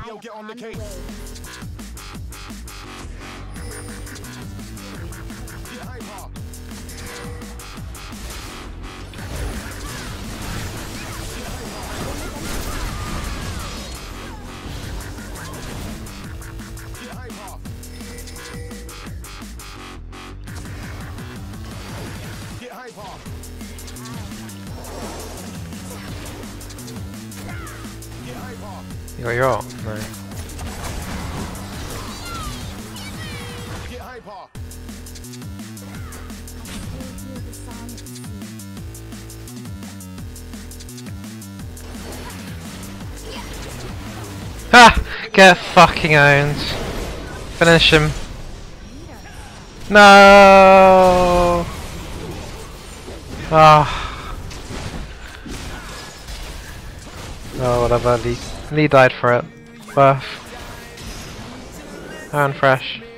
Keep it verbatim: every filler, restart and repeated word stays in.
Yo, get on the case. Get hyper. Get hyper. Get hyper. Get hyper. You got your ult? No. Get hyper. Ha! Get fucking owned. Finish him. No! Ah. Oh, whatever. Lee, Lee died for it. Worth. And fresh.